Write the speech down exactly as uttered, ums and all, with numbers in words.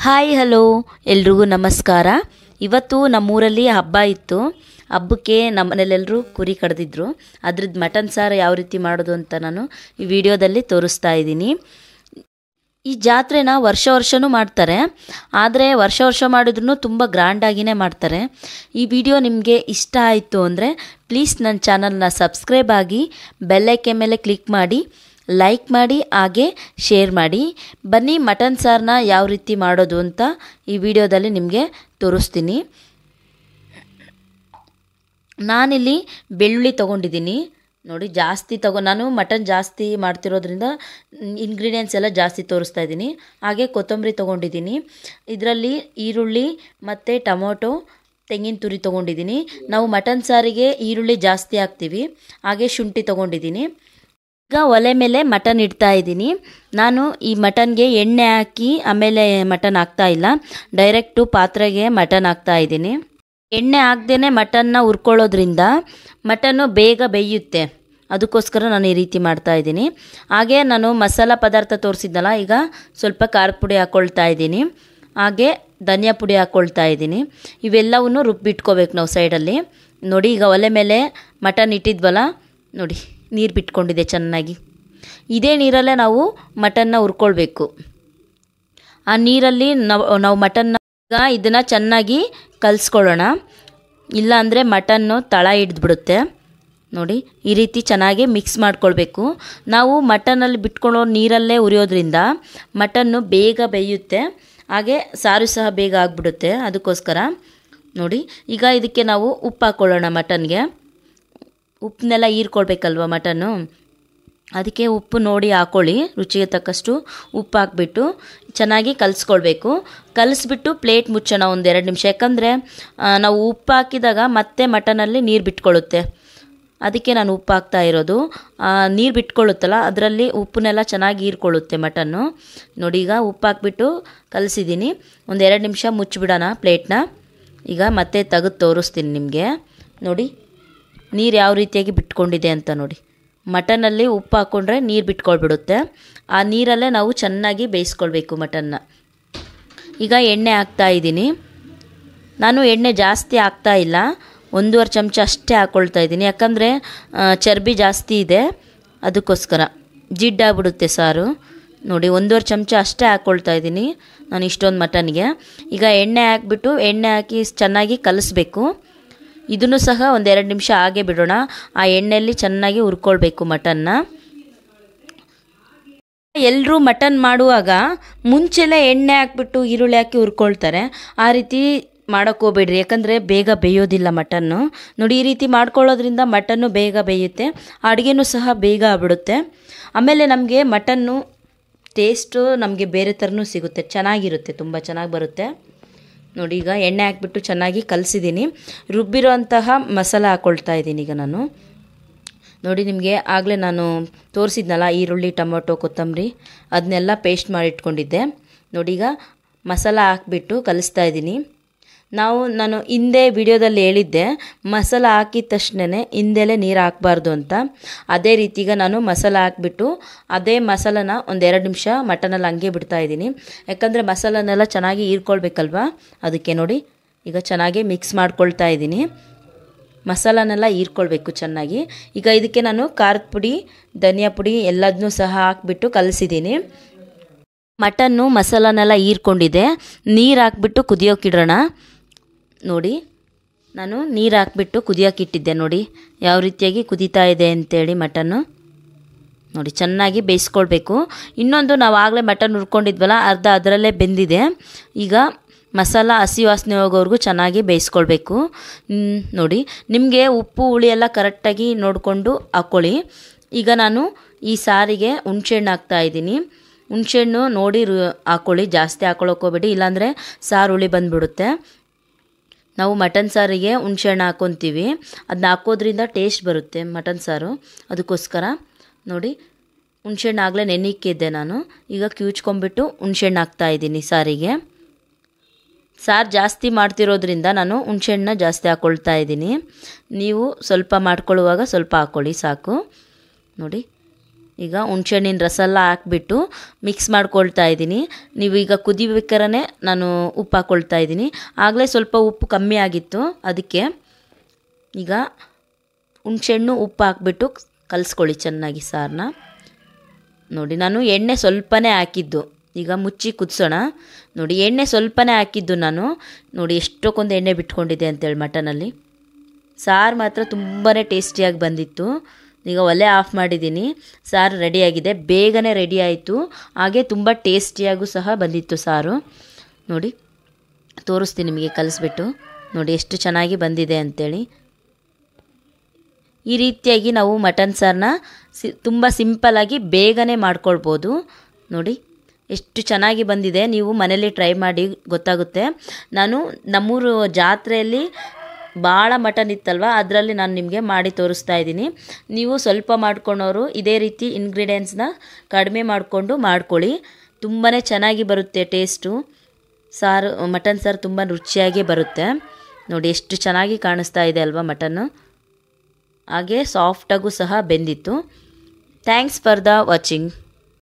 Hi hello ಎಲ್ರಿಗೂ ನಮಸ್ಕಾರ. ಇವತ್ತು ನಮ್ಮೂರಲ್ಲಿ ಹಬ್ಬ ಇತ್ತು. ಹಬ್ಬಕ್ಕೆ ನಮ್ಮ ಮನೆಯಲ್ಲೆಲ್ಲರೂ ಕುರಿ ಕಡ್ದಿದ್ರು. ಅದ್ರದ್ದು ಮಟನ್ ಸಾರು ಯಾವ ರೀತಿ ಮಾಡೋದು ಅಂತ ನಾನು ಈ ವಿಡಿಯೋದಲ್ಲಿ ತೋರಿಸ್ತಾ ಇದ್ದೀನಿ. ಈ ಜಾತ್ರೆನ ವರ್ಷ ವರ್ಷವೂ ಮಾಡ್ತಾರೆ, ಆದರೆ ವರ್ಷ ವರ್ಷ ಮಾಡಿದ್ರೂ ತುಂಬ ಗ್ರ್ಯಾಂಡಾಗಿಯೇ ಮಾಡ್ತಾರೆ. ಈ ವಿಡಿಯೋ ನಿಮಗೆ ಇಷ್ಟ ಆಯಿತು ಅಂದರೆ ಪ್ಲೀಸ್ ನನ್ನ ಚಾನಲ್ನ ಸಬ್ಸ್ಕ್ರೈಬ್ ಆಗಿ ಬೆಲ್ಲೈಕನ್ ಮೇಲೆ ಕ್ಲಿಕ್ ಮಾಡಿ, ಲೈಕ್ ಮಾಡಿ, ಹಾಗೆ ಶೇರ್ ಮಾಡಿ. ಬನ್ನಿ ಮಟನ್ ಸಾರನ್ನ ಯಾವ ರೀತಿ ಮಾಡೋದು ಅಂತ ಈ ವಿಡಿಯೋದಲ್ಲಿ ನಿಮಗೆ ತೋರಿಸ್ತೀನಿ. ನಾನಿಲ್ಲಿ ಬೆಳ್ಳುಳ್ಳಿ ತೊಗೊಂಡಿದ್ದೀನಿ ನೋಡಿ, ಜಾಸ್ತಿ ತಗೊ ನಾನು ಮಟನ್ ಜಾಸ್ತಿ ಮಾಡ್ತಿರೋದ್ರಿಂದ ಇಂಗ್ರೀಡಿಯೆಂಟ್ಸ್ ಎಲ್ಲ ಜಾಸ್ತಿ ತೋರಿಸ್ತಾ ಇದ್ದೀನಿ. ಹಾಗೆ ಕೊತ್ತಂಬರಿ ತೊಗೊಂಡಿದ್ದೀನಿ, ಇದರಲ್ಲಿ ಈರುಳ್ಳಿ ಮತ್ತು ಟೊಮೊಟೊ, ತೆಂಗಿನ ತುರಿ ತೊಗೊಂಡಿದ್ದೀನಿ. ನಾವು ಮಟನ್ ಸಾರಿಗೆ ಈರುಳ್ಳಿ ಜಾಸ್ತಿ ಹಾಕ್ತೀವಿ. ಹಾಗೆ ಶುಂಠಿ ತೊಗೊಂಡಿದ್ದೀನಿ. ಈಗ ಒಲೆ ಮೇಲೆ ಮಟನ್ ಇಡ್ತಾ ಇದ್ದೀನಿ. ನಾನು ಈ ಮಟನ್ಗೆ ಎಣ್ಣೆ ಹಾಕಿ ಆಮೇಲೆ ಮಟನ್ ಹಾಕ್ತಾ ಇಲ್ಲ, ಡೈರೆಕ್ಟು ಪಾತ್ರೆಗೆ ಮಟನ್ ಹಾಕ್ತಾ ಇದ್ದೀನಿ. ಎಣ್ಣೆ ಹಾಕ್ದೇ ಮಟನ್ನ ಹುರ್ಕೊಳ್ಳೋದ್ರಿಂದ ಮಟನ್ನು ಬೇಗ ಬೇಯುತ್ತೆ, ಅದಕ್ಕೋಸ್ಕರ ನಾನು ಈ ರೀತಿ ಮಾಡ್ತಾ ಇದ್ದೀನಿ. ಹಾಗೆ ನಾನು ಮಸಾಲ ಪದಾರ್ಥ ತೋರಿಸಿದ್ನಲ್ಲ, ಈಗ ಸ್ವಲ್ಪ ಖಾರದ ಪುಡಿ ಹಾಕ್ಕೊಳ್ತಾ ಇದ್ದೀನಿ, ಹಾಗೆ ಧನಿಯಾ ಪುಡಿ ಹಾಕ್ಕೊಳ್ತಾ ಇದ್ದೀನಿ. ಇವೆಲ್ಲವನ್ನು ರುಬ್ಬಿಟ್ಕೋಬೇಕು ನಾವು ಸೈಡಲ್ಲಿ. ನೋಡಿ, ಈಗ ಒಲೆ ಮೇಲೆ ಮಟನ್ ಇಟ್ಟಿದ್ವಲ್ಲ ನೋಡಿ, ನೀರು ಬಿಟ್ಕೊಂಡಿದೆ ಚೆನ್ನಾಗಿ. ಇದೇ ನೀರಲ್ಲೇ ನಾವು ಮಟನ್ನ ಹುರ್ಕೊಳ್ಬೇಕು. ಆ ನೀರಲ್ಲಿ ನಾವು ನಾವು ಮಟನ್ನ ಇದನ್ನು ಚೆನ್ನಾಗಿ ಕಲಿಸ್ಕೊಳ್ಳೋಣ, ಇಲ್ಲಾಂದರೆ ಮಟನ್ನು ತಳ ಹಿಡಿದ್ಬಿಡುತ್ತೆ. ನೋಡಿ, ಈ ರೀತಿ ಚೆನ್ನಾಗಿ ಮಿಕ್ಸ್ ಮಾಡ್ಕೊಳ್ಬೇಕು. ನಾವು ಮಟನಲ್ಲಿ ಬಿಟ್ಕೊಳ್ಳೋ ನೀರಲ್ಲೇ ಉರಿಯೋದ್ರಿಂದ ಮಟನ್ನು ಬೇಗ ಬೇಯುತ್ತೆ, ಹಾಗೆ ಸಾರು ಸಹ ಬೇಗ ಆಗಿಬಿಡುತ್ತೆ. ಅದಕ್ಕೋಸ್ಕರ ನೋಡಿ, ಈಗ ಇದಕ್ಕೆ ನಾವು ಉಪ್ಪು ಹಾಕ್ಕೊಳ್ಳೋಣ. ಮಟನ್ಗೆ ಉಪ್ಪನ್ನೆಲ್ಲ ಹೀರ್ಕೊಳ್ಬೇಕಲ್ವ ಮಟನ್ನು, ಅದಕ್ಕೆ ಉಪ್ಪು ನೋಡಿ ಹಾಕ್ಕೊಳ್ಳಿ. ರುಚಿಗೆ ತಕ್ಕಷ್ಟು ಉಪ್ಪು ಹಾಕ್ಬಿಟ್ಟು ಚೆನ್ನಾಗಿ ಕಲಿಸ್ಕೊಳ್ಬೇಕು. ಕಲಿಸ್ಬಿಟ್ಟು ಪ್ಲೇಟ್ ಮುಚ್ಚೋಣ ಒಂದೆರಡು ನಿಮಿಷ, ಯಾಕಂದರೆ ನಾವು ಉಪ್ಪು ಹಾಕಿದಾಗ ಮತ್ತೆ ಮಟನಲ್ಲಿ ನೀರು ಬಿಟ್ಕೊಳ್ಳುತ್ತೆ. ಅದಕ್ಕೆ ನಾನು ಉಪ್ಪು ಹಾಕ್ತಾ ಇರೋದು. ನೀರು ಬಿಟ್ಕೊಳ್ಳುತ್ತಲ್ಲ, ಅದರಲ್ಲಿ ಉಪ್ಪನ್ನೆಲ್ಲ ಚೆನ್ನಾಗಿ ಹೀರ್ಕೊಳ್ಳುತ್ತೆ ಮಟನ್ನು. ನೋಡಿ, ಈಗ ಉಪ್ಪು ಹಾಕ್ಬಿಟ್ಟು ಕಲಿಸಿದ್ದೀನಿ. ಒಂದೆರಡು ನಿಮಿಷ ಮುಚ್ಚಿಬಿಡೋಣ ಪ್ಲೇಟ್ನ. ಈಗ ಮತ್ತೆ ತೆಗೆದು ತೋರಿಸ್ತೀನಿ ನಿಮಗೆ. ನೋಡಿ, ನೀರು ಯಾವ ರೀತಿಯಾಗಿ ಬಿಟ್ಕೊಂಡಿದೆ ಅಂತ ನೋಡಿ. ಮಟನಲ್ಲಿ ಉಪ್ಪು ಹಾಕ್ಕೊಂಡ್ರೆ ನೀರು ಬಿಟ್ಕೊಳ್ಬಿಡುತ್ತೆ. ಆ ನೀರಲ್ಲೇ ನಾವು ಚೆನ್ನಾಗಿ ಬೇಯಿಸ್ಕೊಳ್ಬೇಕು ಮಟನ್ನ. ಈಗ ಎಣ್ಣೆ ಹಾಕ್ತಾ ಇದ್ದೀನಿ. ನಾನು ಎಣ್ಣೆ ಜಾಸ್ತಿ ಹಾಕ್ತಾ ಇಲ್ಲ, ಒಂದೂವರೆ ಚಮಚ ಅಷ್ಟೇ ಹಾಕ್ಕೊಳ್ತಾ ಇದ್ದೀನಿ. ಯಾಕಂದರೆ ಚರ್ಬಿ ಜಾಸ್ತಿ ಇದೆ, ಅದಕ್ಕೋಸ್ಕರ ಜಿಡ್ಡಾಗ್ಬಿಡುತ್ತೆ ಸಾರು. ನೋಡಿ, ಒಂದೂವರೆ ಚಮಚ ಅಷ್ಟೇ ಹಾಕ್ಕೊಳ್ತಾ ಇದ್ದೀನಿ ನಾನು ಇಷ್ಟೊಂದು ಮಟನ್ಗೆ. ಈಗ ಎಣ್ಣೆ ಹಾಕ್ಬಿಟ್ಟು ಎಣ್ಣೆ ಹಾಕಿ ಚೆನ್ನಾಗಿ ಕಲಿಸ್ಬೇಕು. ಇದನ್ನು ಸಹ ಒಂದೆರಡು ನಿಮಿಷ ಹಾಗೆ ಬಿಡೋಣ. ಆ ಎಣ್ಣೆಯಲ್ಲಿ ಚೆನ್ನಾಗಿ ಹುರ್ಕೊಳ್ಬೇಕು ಮಟನ್ನ. ಎಲ್ಲರೂ ಮಟನ್ ಮಾಡುವಾಗ ಮುಂಚೆಲೇ ಎಣ್ಣೆ ಹಾಕ್ಬಿಟ್ಟು ಈರುಳ್ಳಿ ಹಾಕಿ ಹುರ್ಕೊಳ್ತಾರೆ. ಆ ರೀತಿ ಮಾಡೋಕ್ಕೆ ಹೋಗ್ಬೇಡ್ರಿ, ಯಾಕಂದರೆ ಬೇಗ ಬೇಯೋದಿಲ್ಲ ಮಟನ್ನು. ನೋಡಿ, ಈ ರೀತಿ ಮಾಡ್ಕೊಳ್ಳೋದ್ರಿಂದ ಮಟನ್ನು ಬೇಗ ಬೇಯುತ್ತೆ, ಅಡುಗೆನೂ ಸಹ ಬೇಗ ಆಗ್ಬಿಡುತ್ತೆ. ಆಮೇಲೆ ನಮಗೆ ಮಟನ್ನು ಟೇಸ್ಟು ನಮಗೆ ಬೇರೆ ಥರನೂ ಸಿಗುತ್ತೆ, ಚೆನ್ನಾಗಿರುತ್ತೆ, ತುಂಬ ಚೆನ್ನಾಗಿ ಬರುತ್ತೆ. ನೋಡಿ, ಈಗ ಎಣ್ಣೆ ಹಾಕ್ಬಿಟ್ಟು ಚೆನ್ನಾಗಿ ಕಲಸಿದ್ದೀನಿ. ರುಬ್ಬಿರೋ ಅಂತಹ ಮಸಾಲ ಹಾಕ್ಕೊಳ್ತಾ ಇದ್ದೀನಿ ಈಗ ನಾನು. ನೋಡಿ, ನಿಮಗೆ ಆಗಲೇ ನಾನು ತೋರಿಸಿದ್ನಲ್ಲ ಈರುಳ್ಳಿ, ಟೊಮೊಟೊ, ಕೊತ್ತಂಬರಿ, ಅದನ್ನೆಲ್ಲ ಪೇಸ್ಟ್ ಮಾಡಿ ಇಟ್ಕೊಂಡಿದ್ದೆ. ನೋಡಿ, ಈಗ ಮಸಾಲ ಹಾಕ್ಬಿಟ್ಟು ಕಲಿಸ್ತಾ ಇದ್ದೀನಿ. ನಾವು ನಾನು ಹಿಂದೆ ವಿಡಿಯೋದಲ್ಲಿ ಹೇಳಿದ್ದೆ, ಮಸಾಲ ಹಾಕಿದ ತಕ್ಷಣವೇ ಹಿಂದೆಲೇ ನೀರು ಹಾಕಬಾರ್ದು ಅಂತ. ಅದೇ ರೀತಿ ಈಗ ನಾನು ಮಸಾಲ ಹಾಕ್ಬಿಟ್ಟು ಅದೇ ಮಸಾಲನ ಒಂದೆರಡು ನಿಮಿಷ ಮಟನಲ್ಲಿ ಹಂಗೆ ಬಿಡ್ತಾ ಇದ್ದೀನಿ. ಯಾಕಂದರೆ ಮಸಾಲನೆಲ್ಲ ಚೆನ್ನಾಗಿ ಹೀರ್ಕೊಳ್ಬೇಕಲ್ವ, ಅದಕ್ಕೆ. ನೋಡಿ, ಈಗ ಚೆನ್ನಾಗಿ ಮಿಕ್ಸ್ ಮಾಡ್ಕೊಳ್ತಾ ಇದ್ದೀನಿ. ಮಸಾಲನೆಲ್ಲ ಹೀರ್ಕೊಳ್ಬೇಕು ಚೆನ್ನಾಗಿ. ಈಗ ಇದಕ್ಕೆ ನಾನು ಖಾರದ ಪುಡಿ, ಧನಿಯಾ ಪುಡಿ ಎಲ್ಲದನ್ನೂ ಸಹ ಹಾಕ್ಬಿಟ್ಟು ಕಲಿಸಿದ್ದೀನಿ. ಮಟನ್ನು ಮಸಾಲನೆಲ್ಲ ಹೀರ್ಕೊಂಡಿದೆ. ನೀರು ಹಾಕ್ಬಿಟ್ಟು ಕುದಿಯೋಕ್ಕಿಡೋಣ. ನೋಡಿ, ನಾನು ನೀರು ಹಾಕ್ಬಿಟ್ಟು ಕುದಿಯೋಕ್ಕಿಟ್ಟಿದ್ದೆ. ನೋಡಿ ಯಾವ ರೀತಿಯಾಗಿ ಕುದೀತಾ ಇದೆ ಅಂತೇಳಿ ಮಟನ್ನು. ನೋಡಿ, ಚೆನ್ನಾಗಿ ಬೇಯಿಸ್ಕೊಳ್ಬೇಕು. ಇನ್ನೊಂದು, ನಾವು ಆಗಲೇ ಮಟನ್ ಹುರ್ಕೊಂಡಿದ್ವಲ್ಲ, ಅರ್ಧ ಅದರಲ್ಲೇ ಬೆಂದಿದೆ. ಈಗ ಮಸಾಲ ಹಸಿ ವಾಸನೆ ಹೋಗೋವರೆಗೂ ಚೆನ್ನಾಗಿ ಬೇಯಿಸ್ಕೊಳ್ಬೇಕು. ನೋಡಿ, ನಿಮಗೆ ಉಪ್ಪು ಹುಳಿ ಎಲ್ಲ ಕರೆಕ್ಟಾಗಿ ನೋಡಿಕೊಂಡು ಹಾಕ್ಕೊಳ್ಳಿ. ಈಗ ನಾನು ಈ ಸಾರಿಗೆ ಹುಣಸೆಹಣ್ಣು ಹಾಕ್ತಾಯಿದ್ದೀನಿ. ಹುಣಸೆಹಣ್ಣು ನೋಡಿ ಹಾಕ್ಕೊಳ್ಳಿ, ಜಾಸ್ತಿ ಹಾಕ್ಕೊಳ್ಳೋಕೆ ಹೋಗ್ಬೇಡಿ, ಇಲ್ಲಾಂದರೆ ಸಾರು ಹುಳಿ ಬಂದುಬಿಡುತ್ತೆ. ನಾವು ಮಟನ್ ಸಾರಿಗೆ ಹುಣಸೆಹಣ್ಣು ಹಾಕ್ಕೊತೀವಿ, ಅದನ್ನ ಹಾಕೋದ್ರಿಂದ ಟೇಸ್ಟ್ ಬರುತ್ತೆ ಮಟನ್ ಸಾರು, ಅದಕ್ಕೋಸ್ಕರ. ನೋಡಿ, ಹುಣಸೆಹಣ್ಣು ಆಗಲೇ ನೆನೆಕ್ಕಿದ್ದೆ ನಾನು. ಈಗ ಕ್ಯೂಚ್ಕೊಂಬಿಟ್ಟು ಹುಣಸೆಹಣ್ಣು ಹಾಕ್ತಾಯಿದ್ದೀನಿ ಸಾರಿಗೆ. ಸಾರು ಜಾಸ್ತಿ ಮಾಡ್ತಿರೋದ್ರಿಂದ ನಾನು ಹುಣಸೆಹಣ್ಣನ್ನ ಜಾಸ್ತಿ ಹಾಕ್ಕೊಳ್ತಾ ಇದ್ದೀನಿ. ನೀವು ಸ್ವಲ್ಪ ಮಾಡ್ಕೊಳ್ಳುವಾಗ ಸ್ವಲ್ಪ ಹಾಕ್ಕೊಳ್ಳಿ ಸಾಕು. ನೋಡಿ, ಈಗ ಹುಣ್ಸೆಹಣ್ಣಿನ ರಸ ಎಲ್ಲ ಹಾಕ್ಬಿಟ್ಟು ಮಿಕ್ಸ್ ಮಾಡ್ಕೊಳ್ತಾ ಇದ್ದೀನಿ. ನೀವು ಈಗ ಕುದಿಬೇಕಾದ್ರೆ ನಾನು ಉಪ್ಪು ಹಾಕ್ಕೊಳ್ತಾ ಇದ್ದೀನಿ. ಆಗಲೇ ಸ್ವಲ್ಪ ಉಪ್ಪು ಕಮ್ಮಿ ಆಗಿತ್ತು, ಅದಕ್ಕೆ ಈಗ ಹುಣ್ಸೆಹಣ್ಣು ಉಪ್ಪು ಹಾಕ್ಬಿಟ್ಟು ಕಲಿಸ್ಕೊಳ್ಳಿ ಚೆನ್ನಾಗಿ ಸಾರನ್ನ. ನೋಡಿ ನಾನು ಎಣ್ಣೆ ಸ್ವಲ್ಪನೇ ಹಾಕಿದ್ದು, ಈಗ ಮುಚ್ಚಿ ಕುದಿಸೋಣ. ನೋಡಿ ಎಣ್ಣೆ ಸ್ವಲ್ಪನೇ ಹಾಕಿದ್ದು ನಾನು. ನೋಡಿ ಎಷ್ಟಕ್ಕೊಂದು ಎಣ್ಣೆ ಬಿಟ್ಕೊಂಡಿದೆ ಅಂತೇಳಿ ಮಟನಲ್ಲಿ. ಸಾರು ಮಾತ್ರ ತುಂಬಾ ಟೇಸ್ಟಿಯಾಗಿ ಬಂದಿತ್ತು. ಈಗ ಒಲೆ ಆಫ್ ಮಾಡಿದ್ದೀನಿ. ಸಾರು ರೆಡಿಯಾಗಿದೆ, ಬೇಗನೆ ರೆಡಿ ಆಯಿತು. ಹಾಗೆ ತುಂಬ ಟೇಸ್ಟಿಯಾಗೂ ಸಹ ಬಂದಿತ್ತು ಸಾರು. ನೋಡಿ ತೋರಿಸ್ತೀನಿ ನಿಮಗೆ ಕಲಿಸ್ಬಿಟ್ಟು. ನೋಡಿ ಎಷ್ಟು ಚೆನ್ನಾಗಿ ಬಂದಿದೆ ಅಂಥೇಳಿ. ಈ ರೀತಿಯಾಗಿ ನಾವು ಮಟನ್ ಸಾರನ್ನ ಸಿ ತುಂಬ ಸಿಂಪಲ್ಲಾಗಿ ಬೇಗನೆ ಮಾಡ್ಕೊಳ್ಬೋದು. ನೋಡಿ ಎಷ್ಟು ಚೆನ್ನಾಗಿ ಬಂದಿದೆ. ನೀವು ಮನೇಲಿ ಟ್ರೈ ಮಾಡಿ ಗೊತ್ತಾಗುತ್ತೆ. ನಾನು ನಮ್ಮೂರು ಜಾತ್ರೆಯಲ್ಲಿ ಭಾಳ ಮಟನ್ ಇತ್ತಲ್ವ, ಅದರಲ್ಲಿ ನಾನು ನಿಮಗೆ ಮಾಡಿ ತೋರಿಸ್ತಾ ಇದ್ದೀನಿ. ನೀವು ಸ್ವಲ್ಪ ಮಾಡ್ಕೊಳೋರು ಇದೇ ರೀತಿ ಇಂಗ್ರೀಡಿಯೆಂಟ್ಸ್ನ ಕಡಿಮೆ ಮಾಡಿಕೊಂಡು ಮಾಡ್ಕೊಳ್ಳಿ. ತುಂಬಾ ಚೆನ್ನಾಗಿ ಬರುತ್ತೆ ಟೇಸ್ಟು. ಸಾರು ಮಟನ್ ಸಾರು ತುಂಬ ರುಚಿಯಾಗಿ ಬರುತ್ತೆ. ನೋಡಿ ಎಷ್ಟು ಚೆನ್ನಾಗಿ ಕಾಣಿಸ್ತಾ ಇದೆ ಅಲ್ವಾ ಮಟನ್ನು. ಹಾಗೆ ಸಾಫ್ಟಾಗೂ ಸಹ ಬೆಂದಿತ್ತು. Thanks for the watching.